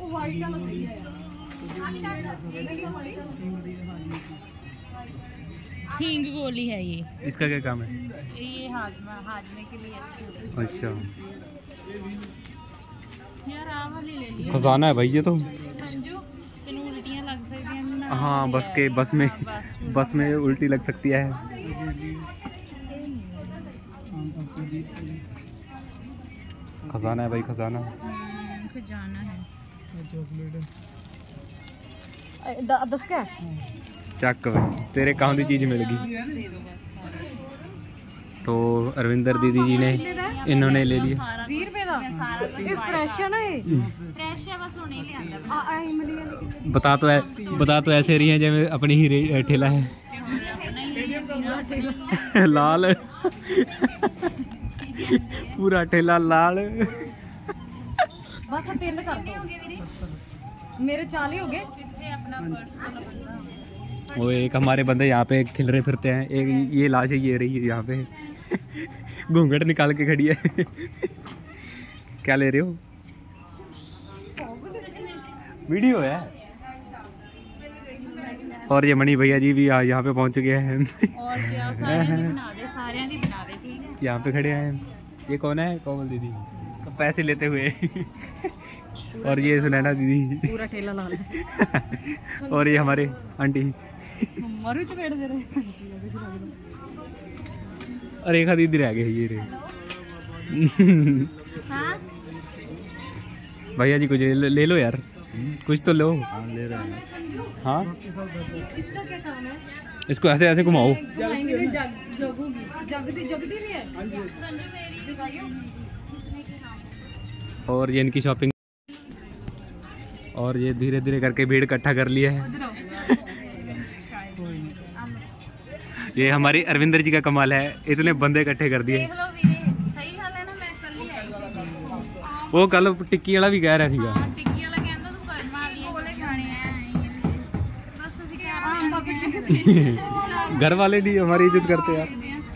हींग गोली है ये। इसका क्या काम है? ये हाजमे के लिए। अच्छा यार आ वाली ले लिया। खजाना है भाई ये तो। संजू तेनू उल्टियां लग सकती हैं। हाँ बस में उल्टी लग सकती है। खजाना है भाई, खजाना। खजाना है। दस का चक भाई तेरे काम की चीज मिल गई। तो अरविंदर दीदी जी ने इन्होंने ले लिया। 20 रुपए का ये फ्रेश है ना? ये फ्रेश है बस हुणे लिआंदा। बता तो ऐसे रही हैं जैसे अपनी ही ठेला है। लाल पूरा ठेला लाल। बस 3 कर दो। मेरे 40 हो गए। वो एक हमारे बंदे यहाँ पे खिल रहे फिरते हैं। एक ये लाश है, ये रही है यहाँ पे घूंघट निकाल के खड़ी है। क्या ले रहे हो? वीडियो है। और ये मणि भैया जी भी यहाँ पे पहुँच गए हैं। और क्या सारे दी बना दे, सारे दी बना दे। ठीक है यहाँ पे खड़े हैं। ये कौन है? कोमल दीदी पैसे लेते हुए। और ये सुनैना दीदी पूरा ठेला लाल है। और ये हमारे आंटी। मरु चपेट दे रहे। और एक दीदी रह गए ये रे। हाँ? भैया जी कुछ ले लो यार, कुछ तो लो। ले रहे हैं। हाँ इसका क्या काम है? इसको ऐसे ऐसे घुमाओ। और ये इनकी शॉपिंग। और ये धीरे धीरे करके भीड़ इकट्ठा कर लिया है। ये हमारी अरविंदर जी का कमाल है, इतने बंदे इकट्ठे कर दिए। वो कल टिक्की वाला भी कह रहा सीगा। घर वाले नहीं हमारी इज्जत करते यार।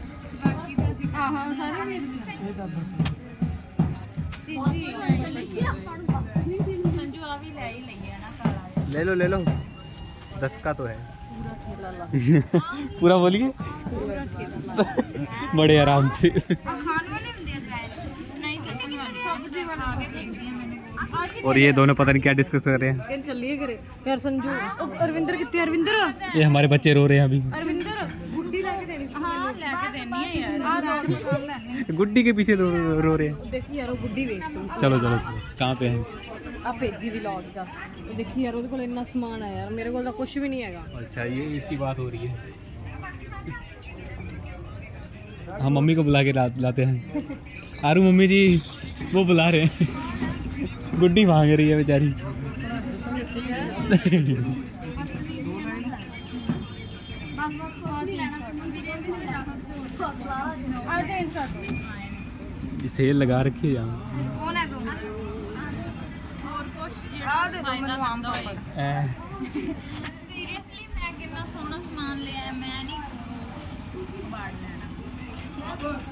ले लो 10 का तो है। पूरा बोलिए। बड़े आराम से। और ये दोनों पता नहीं क्या डिस्कस कर रहे हैं। चलिए करे यार संजू। अरविंदर कितने? अरविंदर ये हमारे बच्चे रो रहे हैं अभी। अरविंदर गुड्डी लाके देनी। हाँ लेके देनी है यार। गुड्डी के पीछे रो रहे हैं। देखिए यार वो गुड्डी वेख तुम। चलो कहाँ पे हैं? आप भेजी व्लॉग का तो देखिए यार, ਉਹਦੇ ਕੋਲ ਇੰਨਾ ਸਮਾਨ ਹੈ यार, मेरे ਕੋਲ ਤਾਂ कुछ भी नहीं हैगा। अच्छा ये इसकी बात हो रही है। हम मम्मी को बुला के लाते हैं। आरू मम्मी जी वो बुला रहे हैं। गुड्डी मांग रही है बेचारी। सेल लगा रखी है यहाँ। सीरियसली मैं कितना सोना सामान लिया है, मैं नहीं बाड़ लेना।